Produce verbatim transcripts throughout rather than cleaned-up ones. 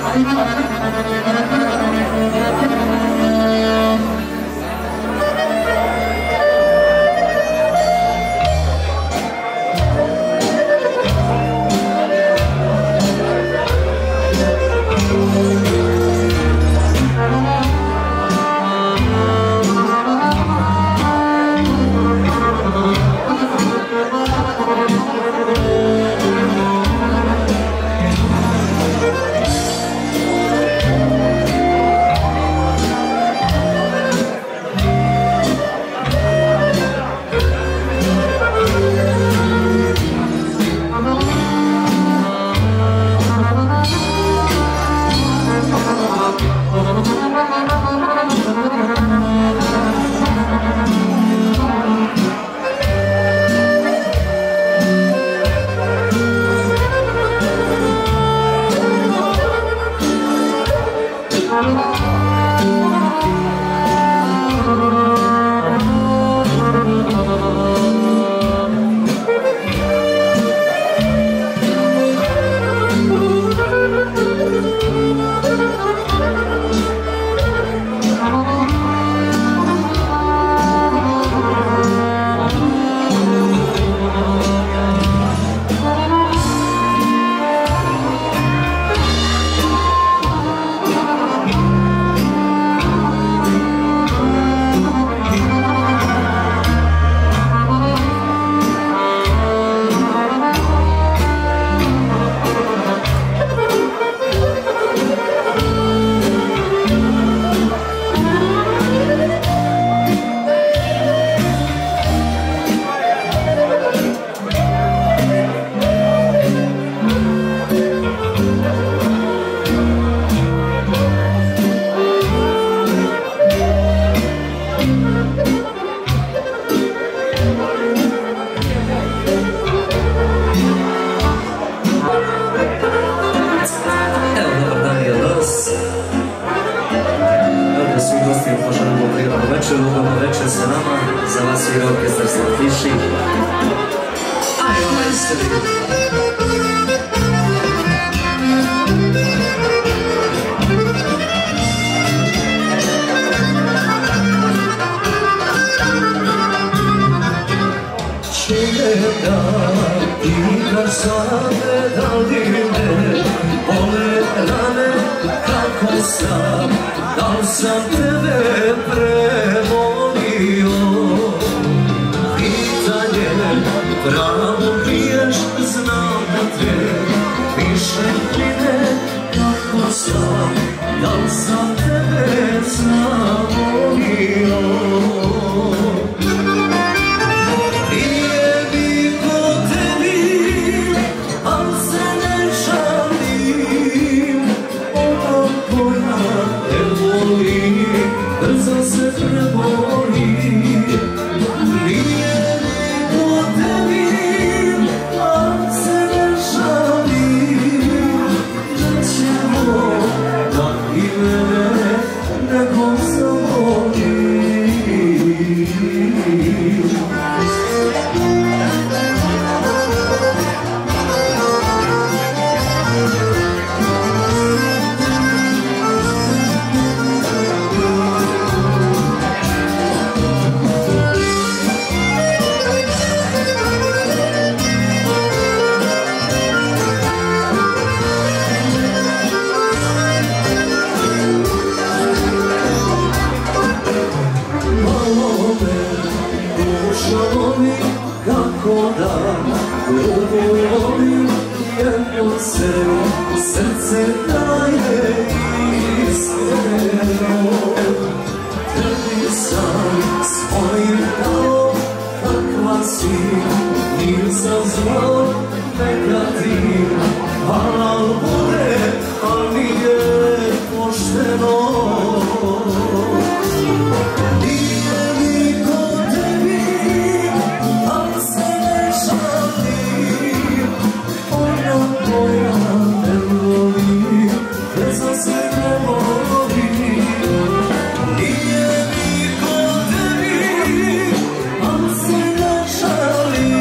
Nije niko tebi, ali se ne žali.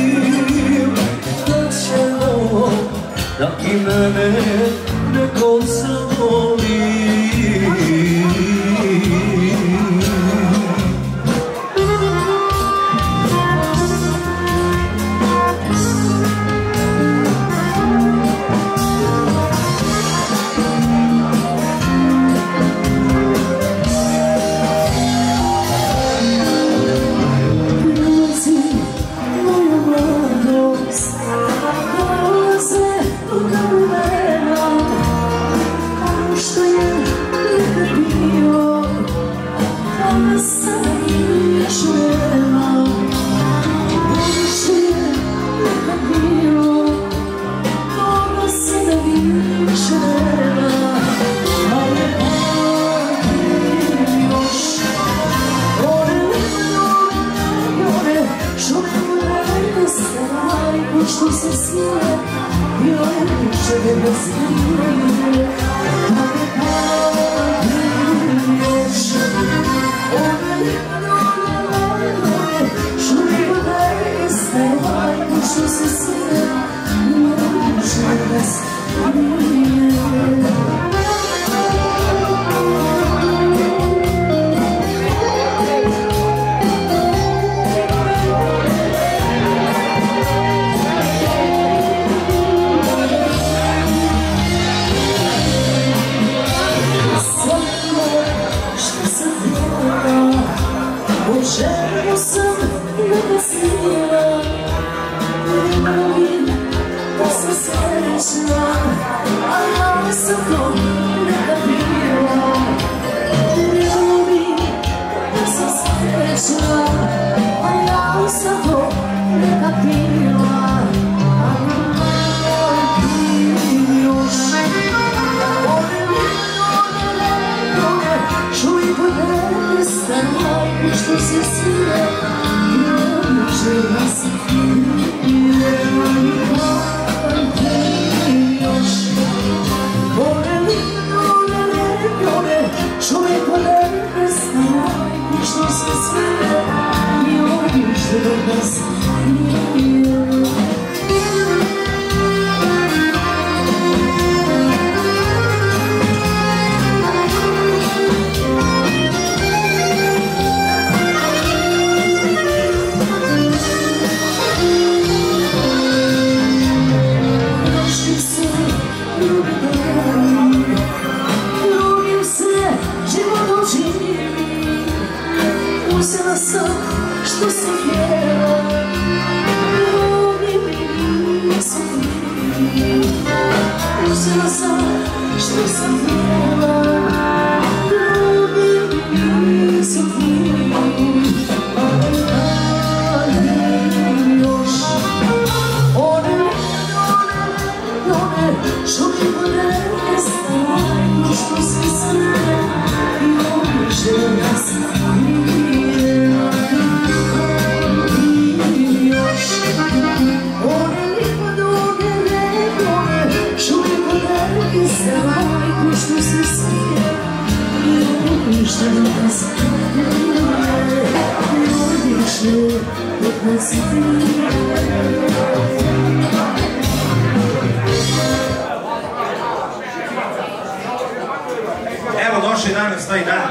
Evo došli danas taj dan,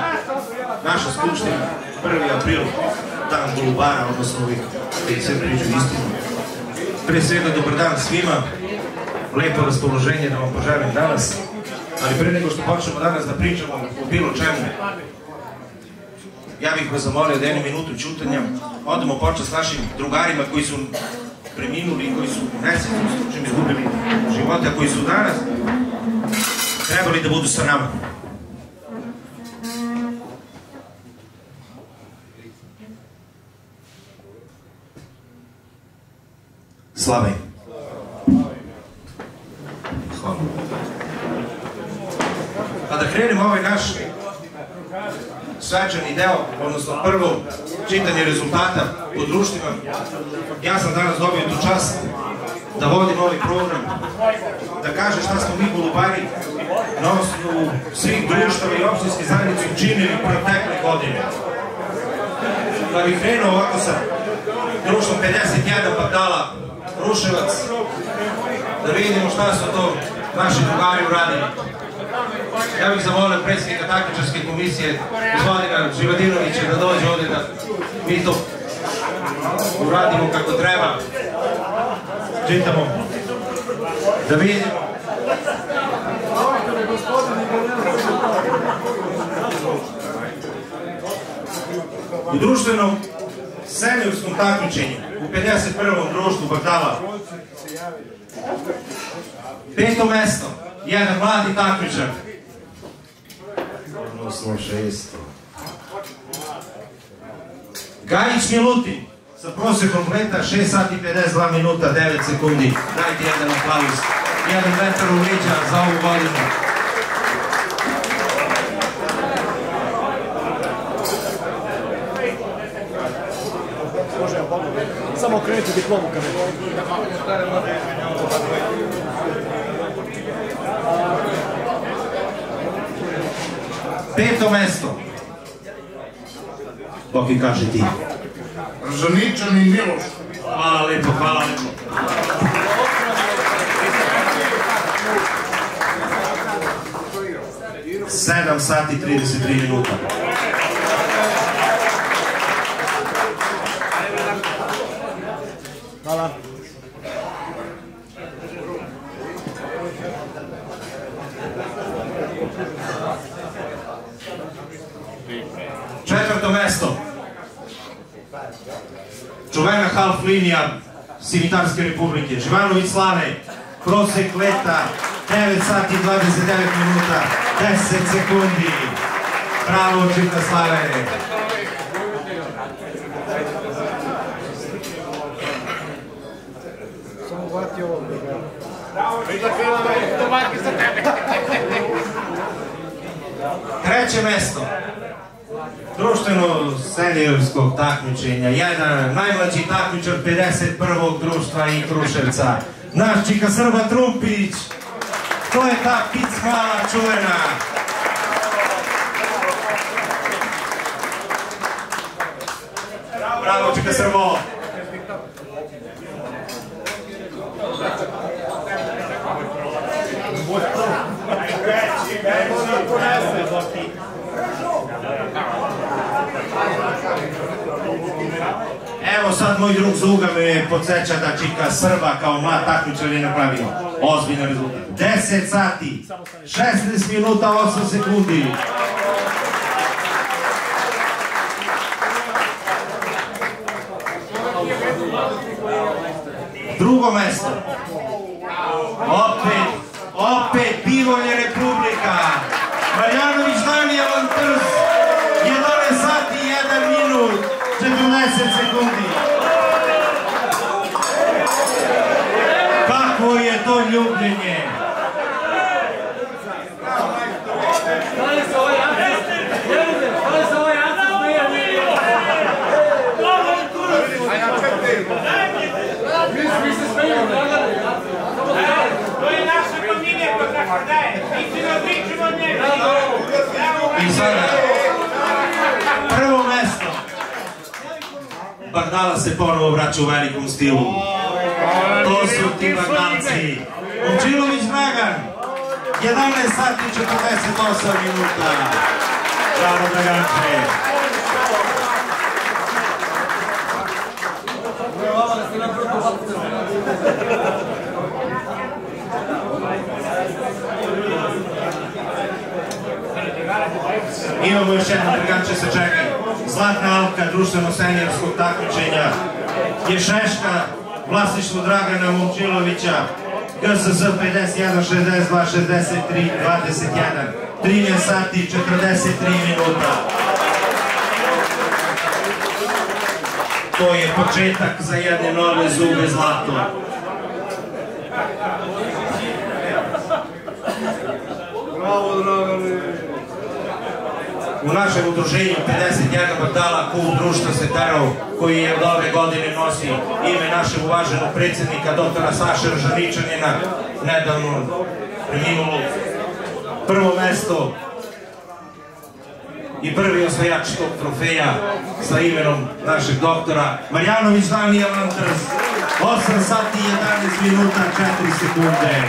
naša skupština, prvi april, dan Golubara, odnosno ovih koji sve priču istinu. Pre svega dobar dan svima, lepo raspoloženje da vam poželim danas, ali pre nego što počnemo danas da pričamo o bilo čemu, ja bih vas zamolio da jednu minutu ćutanja odamo počast našim drugarima koji su preminuli, koji su u nesretnom slučaju izgubili života, koji su danas trebali da budu sa nama. Slava im. Hvala. Pa da krenemo ovaj naš svečani deo, odnosno prvo čitanje rezultata po društvima. Ja sam danas dobio tu čast da vodim ovaj program, da kažem šta smo mi Golubari na osnovu svih društava i opštinske zajednice učinili protekle godine. Da bih krenuo ovako sa društvom pedeset jedan Bagdala Kruševac, da vidimo šta su to naši drugari uradili. Ja bih zamolio predsjednika takmičarske komisije, gospodina Živadinovića, da dođe ovdje da mi to uradimo kako treba. Čitamo, da vidimo. U društvenom seniorskom takmičenju u pedeset prvom društvu Bagdala peto mesto, jedan mladi takmičar, odnosno šesto, Gajić Milutin sa prosjekom leta šest sati pedeset dva minuta devet sekundi. Dajte jedan aplauz, jedan vetar u leđa za ovu godinu. Samo okrenite diplomu kameru. Peto mesto. Bog i kaže ti. Žaničan i Miloš. Hvala lepo, hvala lepo. sedam sati trideset tri minuta. Hvala. Četvrto mesto. čuvena half linija Simitarske republike, Živanović Slave, prosek leta devet sati dvadeset devet minuta, deset sekundi. Bravo, Čika Slave. Samo vati ovo. Treće mesto društveno seniorskog takmičenja, jedan najmlađi takmičar pedeset prvog društva i Kruševca, naš Čika Srba Trumpić. To je ta pic mala čuvena. Bravo, Čika Srbo. Evo sad moj drug Zuga me podsjeća da Čika Srba kao mlad takmičar je napravio ozbiljan rezultat. deset sati, šesnaest minuta, osam sekundi. Drugo mesto. Opet, opet Bivolje Republika. Marjanović Danijel Antrz, jedanaest sati, jedan minut, četrdeset sekundi. Kakvo je to ljubljenje? I sada, prvo mesto. Bardala se ponovo vraća u velikom stilu. To su ti Bardalci. Momčilović Dragan, jedanaest sati četrdeset osam minuta. Bravo, Draganče. Imamo još jedno, Draganče se čekaj. Zlatna Alka društveno-seniorskog takmičenja je Šeška, vlasništvo Dragana Momčilovića, G S S pedeset jedan šezdeset dva šezdeset tri dvadeset jedan, trinaest sati četrdeset tri minuta. To je početak za jedne nove Zube zlato. Bravo, Dragane. U našem udruženju pedeset jedan Bardala klub društva Seterov, koji je od ove godine nosi ime našeg uvaženog predsjednika doktora Saše Ržaničanina, nedavno preminulog. Prvo mesto i prvi osvajač tog trofeja sa imenom našeg doktora Marjanović Danijel Antrz, osam sati jedanaest minuta četiri sekunde.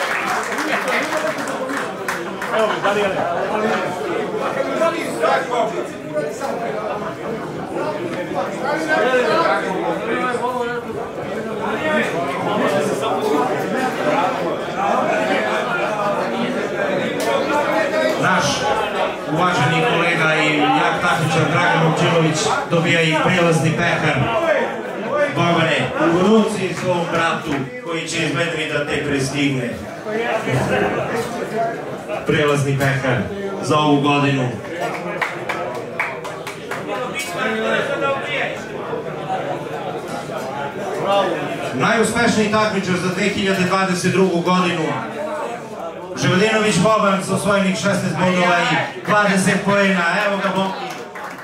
Evo mi, Danijele. Naš uvaženi kolega i jak takmičar Dragan Momčilović dobija i prelazni pehar. Bogane, u ruci svom bratu koji će izmedmi da te prestigne. Prelazni pehar za ovu godinu. Najuspešniji takmičar za dve hiljade dvadeset drugu godinu, Ževodinović Boban sa osvojenih šesnaest bodova i dvadeset poena. Evo ga, Boki.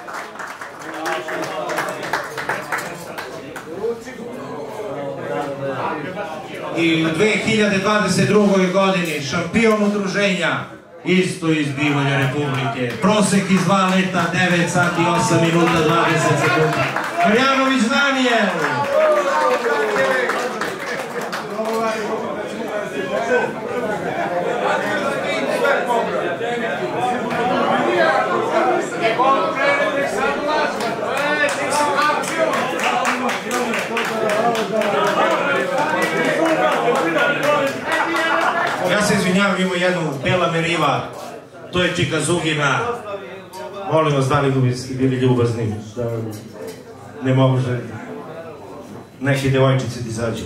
I u dve hiljade dvadeset drugoj godini šampion udruženja, isto iz Bivolje Republike. Prosek iz dva leta, devet sati, osam minuta, dvadeset sekundi. Marjanović Danijel. Ja se izvinjavam, imamo jednu Bela Meriva, to je Čika Zugina. Molim vas, da li bi bili ljubazni, da ne može. neke devojčice ti izađu.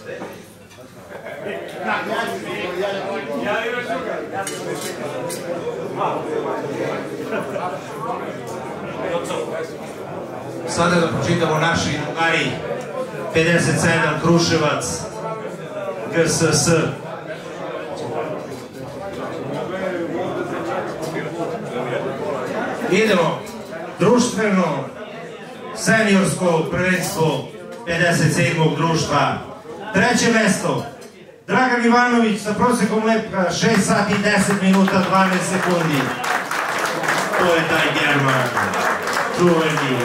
Sada da pročitamo naši drugari. pedeset sedam Kruševac, G S S. Idemo, društveno seniorsko prvenstvo pedeset sedmog društva. Treće mesto, Dragan Ivanović sa prosekom lepka šest sati i deset minuta dvanaest sekundi. To je taj German, čuveni.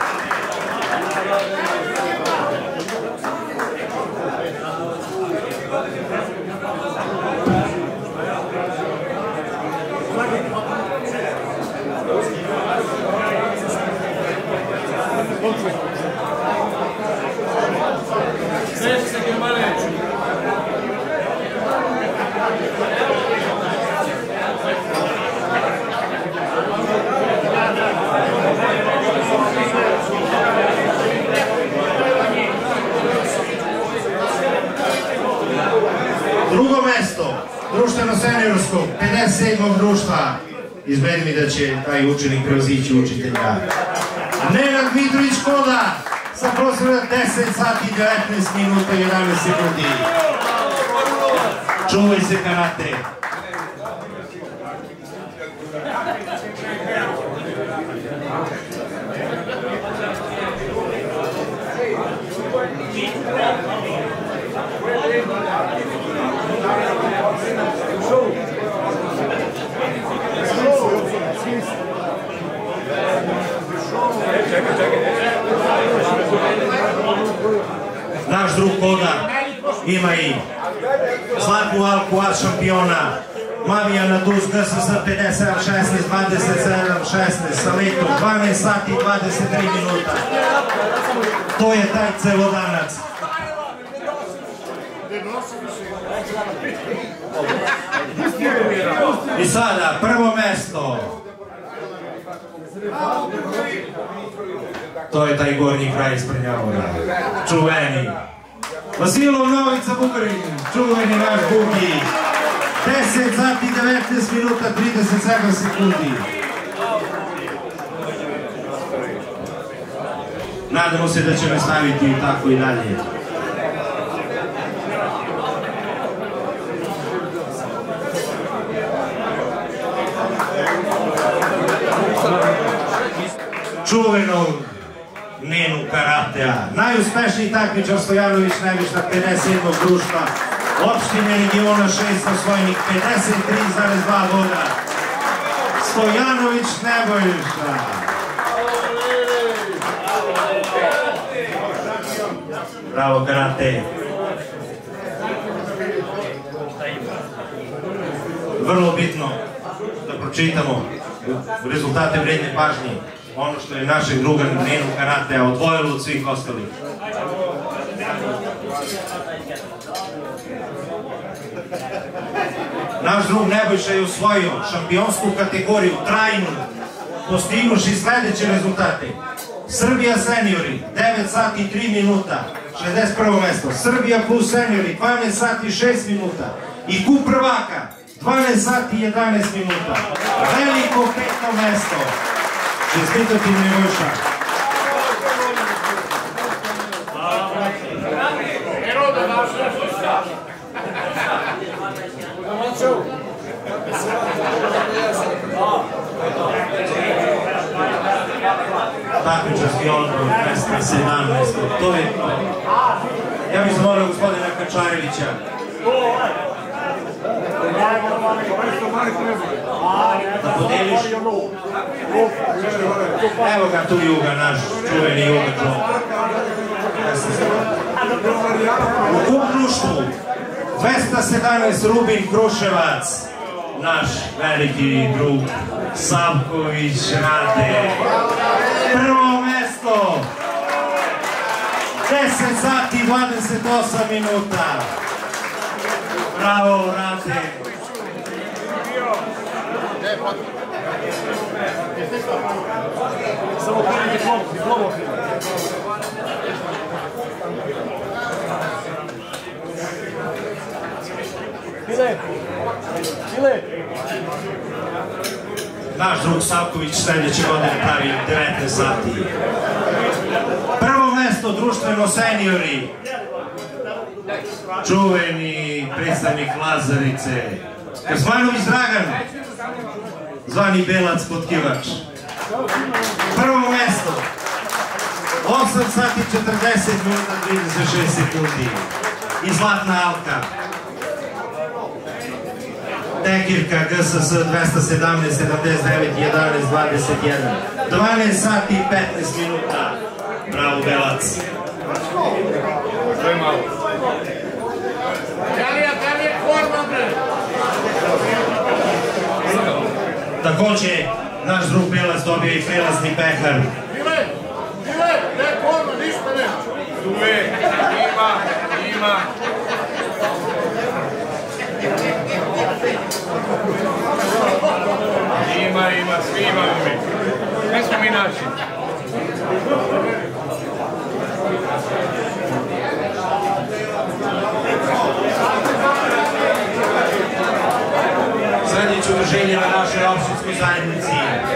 Drugo mesto, društveno seniorsko, pedeset sedmog društva. Izmeni mi da će taj učenik preozići učitelja. Nenad Mitrović Koda sa prosekom deset sati devetnaest minuta i jedanaest sekundi. Čuvaj se karate. Naš drug Koda ima i zlatnu Alku A šampiona Mavijana Duz G S S pedeset sedam šesnaest dvadeset sedam šesnaest sa letom dvanaest sati i dvadeset tri minuta. To je taj celodanac. I sada prvo mesto. To je taj gornji kraj iz Prnjavora. Čuveni. Vasilov Novica Bugarin, čuveni naš Bugi. deset sati devetnaest minuta trideset sedam sekundi. Nadamo se da će nastaviti tako i dalje. Čuvenog Nenu Karatea. Najuspešniji takmičar Stojanović Nebojša pedeset sedmog društva opštine regiona šest osvojenih pedeset tri zarez dva boda. Stojanović Nebojša. Bravo Karate. Vrlo bitno da pročitamo rezultate vredne pažnje. Ono što je našeg druga Nenu Karatea odvojilo od svih ostalih. Naš drug Nebojša je osvojio šampionsku kategoriju trajnu, postignuši sledeće rezultate. Srbija seniori devet sati i tri minuta, šezdeset prvo mesto. Srbija plus seniori dvanaest sati i šest minuta. I kup prvaka dvanaest sati i jedanaest minuta. Veliko peto mesto. Čestitati Nebojša. Takmičarski odbor dvesta sedamnaest. To je to. Ja bih zamolio gospodina Kačarevića. Da podeliš. Evo ga tu Juga, naš čuveni Juga. U kup društvu dvesta sedamnaest Rubin Kruševac, naš veliki drug Savković Rade. Prvo mesto, deset sati i dvadeset osam minuta. Bravo Rade. Samo prvi diplomu. Naš drug Savković sljedeće godine pravi devetnaest sati. Prvo mesto društveno seniori. Čuveni predstavnik Lazarice. Kosmanović Dragan, zvani Belac Potkivač. Prvo mesto. osam sati četrdeset minuta trideset šest sekundi. I Zlatna Alka. Tekirka G S S dvesta sedamnaest sedamdeset devet jedanaest dvadeset jedan. dvanaest sati i petnaest minuta. Bravo Belac. Sve malo. Također, naš drug Belac dobio i prelazni pehar. Uvek, ima, ima. Ima, ima, svi imamo mi. Sve smo mi naši. Sljedeće udruženje na našoj opštinskoj zajednici.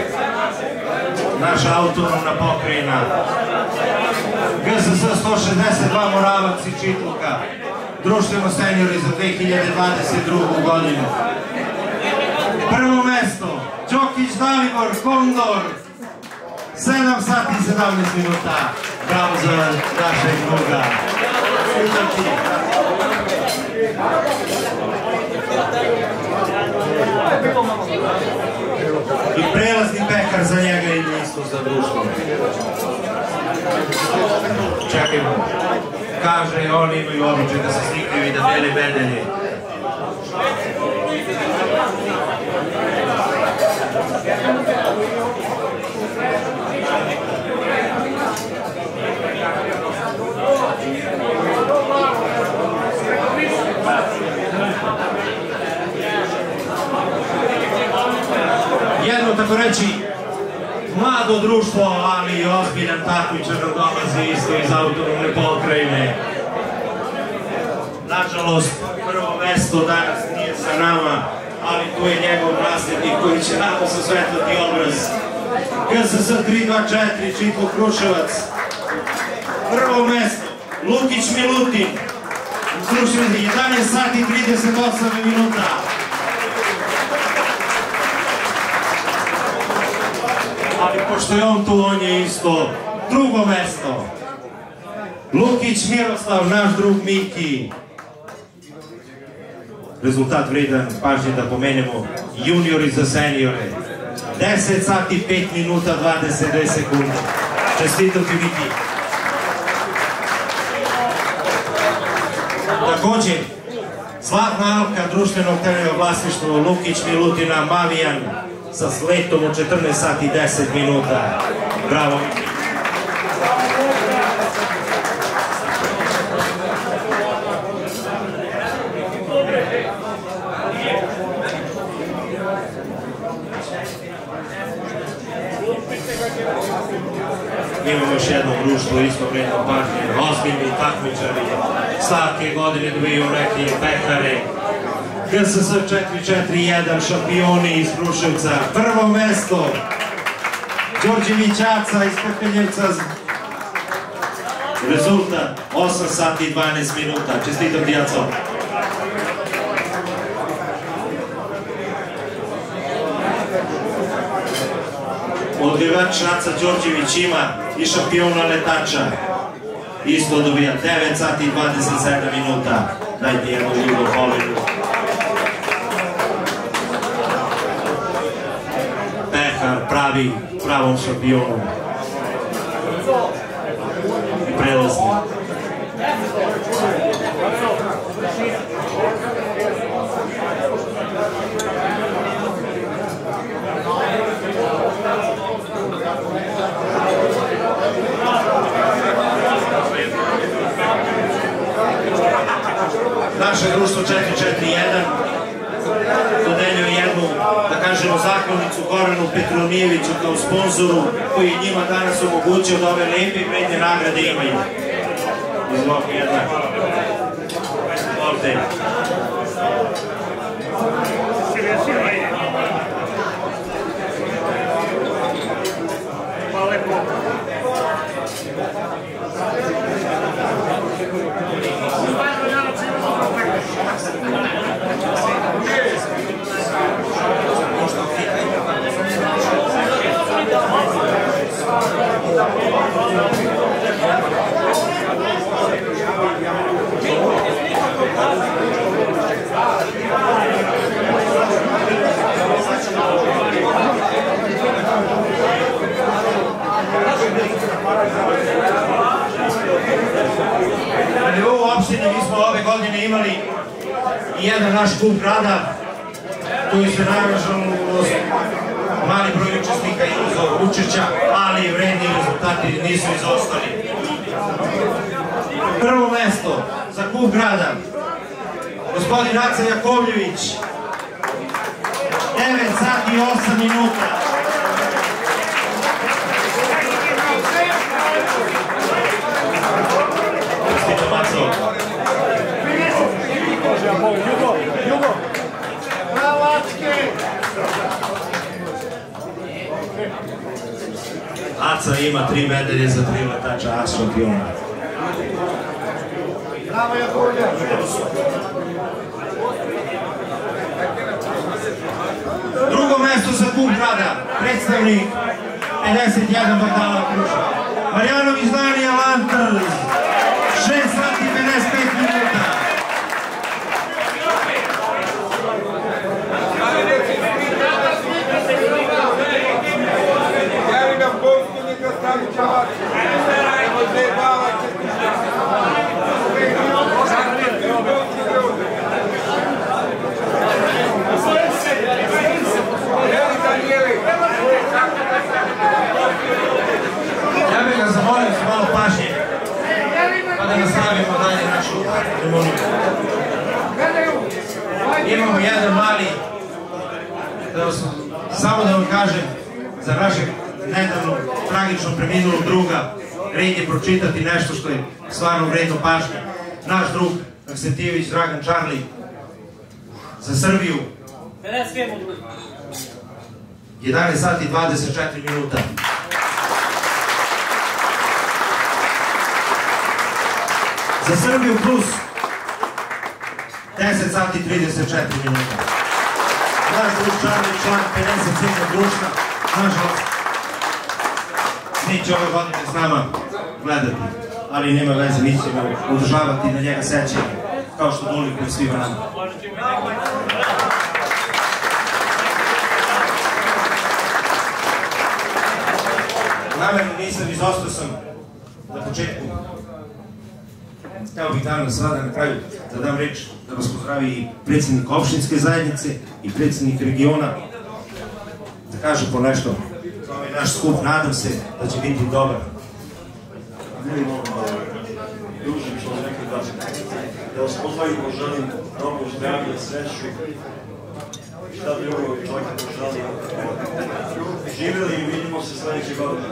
Naša autonomna pokrajina. G S S sto šezdeset dva Moravac i Čitluka. Društveno seniori za dve hiljade dvadeset drugu godinu. Prvo mesto. Đokić Dalibor, Kondor. sedam sati i sedamnaest minuta. Bravo za našeg druga. I prelazni pekar za njega ide isto za društvo. Čekajmo. Kaže, oni imaju običaj da se slikaju i da deli medelje. Jedno, tako reći, mlado društvo, ali i ozbiljan takmičar nam dolazi isto iz autonomne pokrajine. Nažalost, prvo mesto danas nije sa nama, ali tu je njegov nasljednik koji će nam osvetliti obraz. G S S tri dva četiri, Čitko Kruševac. Prvo mesto, Lukić Milutin. jedanaest sati i trideset osam minuta. Ali pošto je on tu, on je isto drugo mesto. Lukić Miroslav, naš drug Miki. Rezultat vredan, pažnje da pomenemo, juniori za seniore. deset sati, pet minuta, dvadeset dve sekunde. Čestito ti, Miki. Također, Zlatna Alka, društvenog terenja vlasništvo Lukić Milutina, Mavijan, sa sletom u četrnaest sati i deset minuta. Bravo. Imamo još jedno društvo, isto vredno pažnje, ozbiljni takmičari, svake godine dobiju neke pehare. G S S četiri četiri jedan, šampioni iz Kruševca, prvo mesto, Đorđević Aca iz Pepeljevca, rezultat osam sati i dvanaest minuta, čestitam ti Aco. Odgajivač Aca Đorđević ima i šampiona letača, isto dobija devet sati i dvadeset sedam minuta, dajte jednu ljubav Holinu. Pehar pravi pravom šampionu i prelazni. Naše društvo četiri četiri jedan dodeljuje jednu, da kažemo, zahvalnicu Goranu Petronijeviću kao sponzoru, koji je njima danas omogućio da ove lepe i vredne nagrade imaju. Izvolite jedna. Izvolite. godine imali i jedan naš klub grada koji se nažalost mali broj učesnika imao učešća, ali i vredni rezultati nisu izostali. Prvo mesto za klub grada gospodin Aca Jakovljević, devet sati i osam minuta. Jugo, Jugo. Aca ima tri medalje za tri letača A šampiona. Bravo Jakovlja. Drugo mesto za klub grada, predstavnik pedeset jedan Bardala Kruševa, Marjanović Danija Lantrz, šest sati i pedeset pet minuta. Ja bih ga zamolio s malo pažnje, pa da nastavimo dalje našu ceremoniju. Imamo jedan mali, samo da vam kažem, za našeg nedavno tragično preminulog druga, red je pročitati nešto što je stvarno vredno pažnje. Naš drug Aksentijević Dragan Čarli za Srbiju jedanaest sati i dvadeset četiri minuta. Za Srbiju plus deset sati i trideset četiri minuta. Naš drug Čarli, član pedeset sedmog društva, nažalost, neće ove godine s nama gledati, ali nema veze, mi ćemo održavati na njega sećanje, kao što dolikuje svima nama. Namerno nisam, izostao sam na početku. Evo bih danas sada na kraju da dam reč, da vas pozdravi i predsjednik opštinske zajednice i predsjednik regiona, da kaže po nešto. To je naš skup, nadam se da će biti dobar. Ne mogu da dužim što nekaj da da vas pozdravimo, želim dobro zdravlje, sreću, šta bi ovo čovjeka poželio. Živjeli i vidimo se sledeće godine.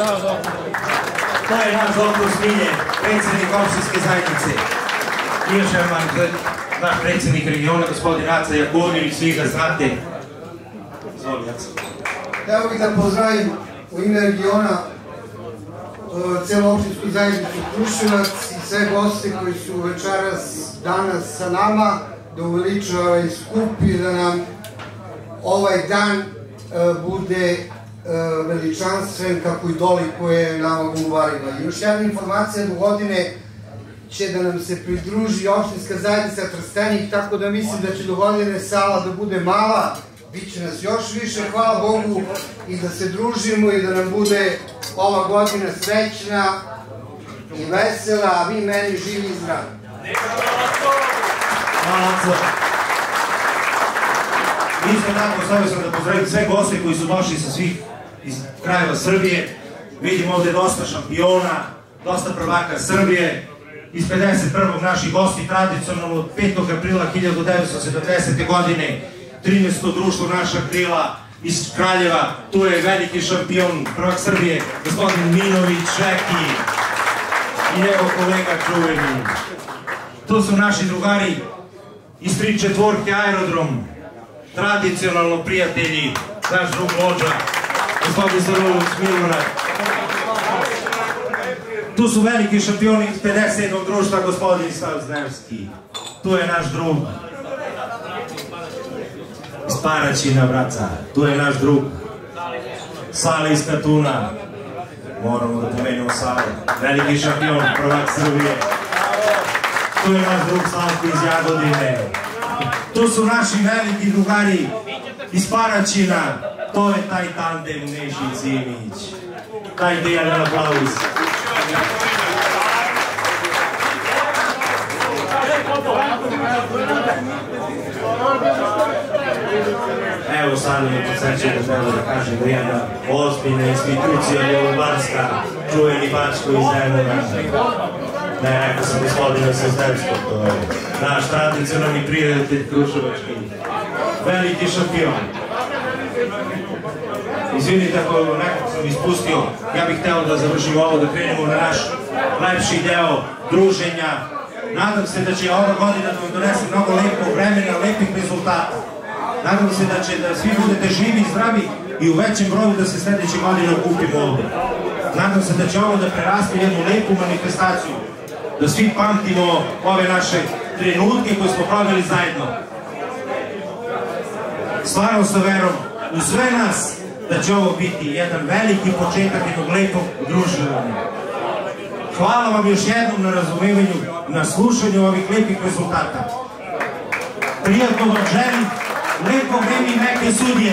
To je naš doktor Smilje, predsjednik opštinske zajednice. I još jedan naš predsjednik regiona, gospodin Aca Jakovljević, svi ga znate. Zvoli Aca. Evo bih da pozdravim u ime regiona celu opštinsku zajednicu Kruševac i sve goste koji su večeras, danas sa nama, da uveliče ovaj skup i da nam ovaj dan bude veličanstven kako i dolikuje nama golubarima. I još jedna informacija, do godine će da nam se pridruži opštinska zajednica Trstenik, tako da mislim da će do godine sala da bude mala, bit će nas još više, hvala Bogu, i da se družimo i da nam bude ova godina srećna i vesela, a vi meni živi i zdravi. Hvala Aco. Isto tako, stavio sam da pozdravim sve goste koji su došli sa svih iz krajeva Srbije. Vidimo ovde dosta šampiona, dosta prvaka Srbije. Iz pedeset prvog naših gosti tradicionalno od petog aprila hiljadu devetsto sedamdesete. godine, trinaesto društvo Naša krila iz Kraljeva, tu je veliki šampion, prvak Srbije, gospodin Minović, Šeki i njegov kolega čuveni. Tu su naši drugari iz tri četvorke Aerodrom, tradicionalno prijatelji, naš drug vođa, gospodin Zarulović Milorad. Tu su veliki šampioni iz pedeset sedmog društva, gospodin Stavznevski. Tu je naš drug iz Paraćina, braca. Tu je naš drug Sale iz Katuna. Moramo da pomenemo Sale. Veliki šampion, prvak Srbije. Tu je naš drug Slavko iz Jagodine. Tu su naši veliki drugari iz Paraćina. To je taj tandem Nešić Simić. Dajte jedan aplauz. Evo sad mi podsjećam da treba da kažem da jedna ozbiljna institucija Golubarska, čuveni Bačko iz Zemuna. Ne, rekao sam gospodina Sestevskog, to je naš tradicionalni prijatelj Kruševački. Veliki šampion. Izvinite ako nekako sam ispustio, ja bih hteo da završim ovo, da krenemo na naš lepši deo druženja. Nadam se da će ova godina da vam donese mnogo lepog vremena, lepih rezultata. Nadam se da će da svi budete živi i zdravi i u većem broju da se sledeće godine okupimo ovde. Nadam se da će ovo da preraste jednu lepu manifestaciju, da svi pamtimo ove naše trenutke koje smo proveli zajedno. Stvarno sa verom u sve nas da će ovo biti jedan veliki početak jednog lepog druženja. Hvala vam još jednom na razumevanju, na slušanju ovih lepih rezultata. Prijatno vam želim, lepo vreme i neke sudije.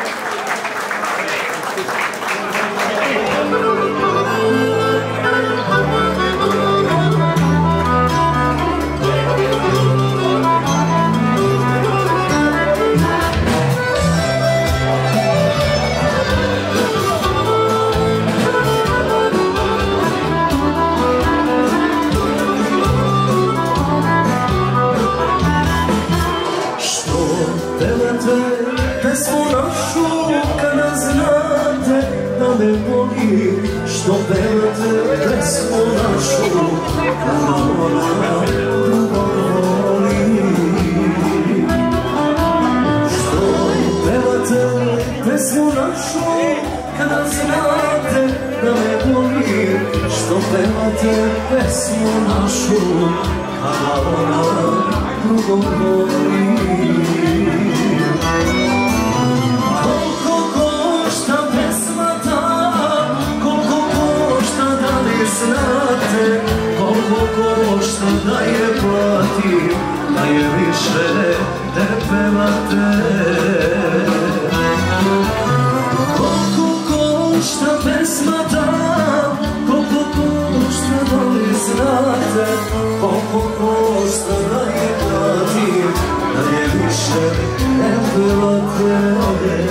Što pevate pesmu našu, kada ona drugo voli. Što pevate pesmu našu, kada znate da me boli. Što pevate pesmu našu, kada ona drugo voli. Znate koliko košta da je platim, da je više ne pevate. Koliko košta pesma ta, koliko košta da li znate, koliko košta da je platim, da je više ne pevate.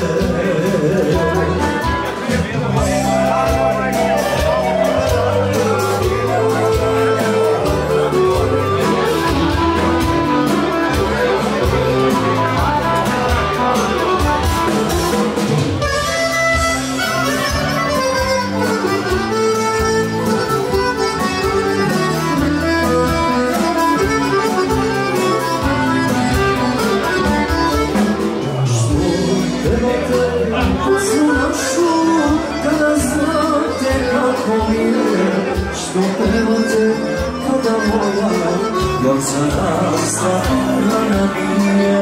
Što pevate kada moja još zarasta rana nije.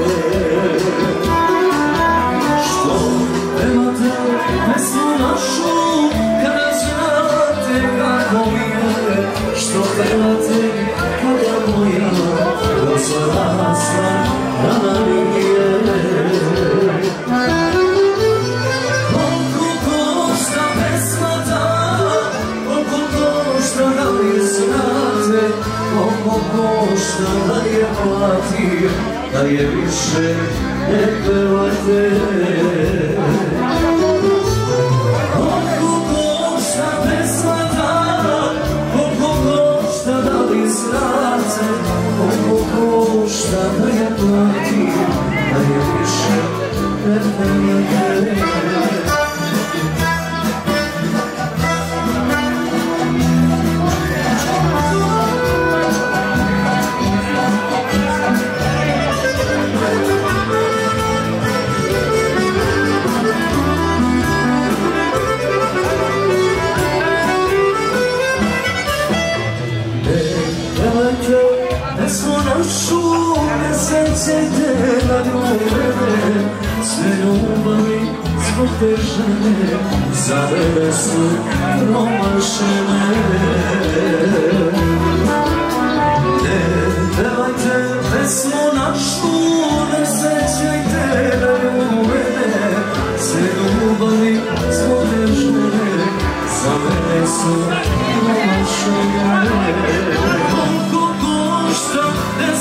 Što pevate pesmu našu kada znate kako mi je. Što pevate kada moja još zarasta rana nije. Koliko košta da je platim, da je više ne pevate. Koliko košta pesma ta, koliko košta da li znate, koliko košta da je platim, da je više ne pevate. Pesmu našu ne sećajte na ljubave, sve ljubavi zbog te žene za mene su promašene. Ne pevajte pesmu našu, ne sećajte na ljubave, sve ljubavi zbog te žene za mene su promašene. Koliko košta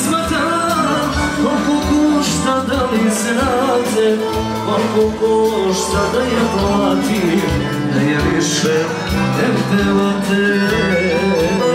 pevate, koliko košta da je platim, da je više ne pevate.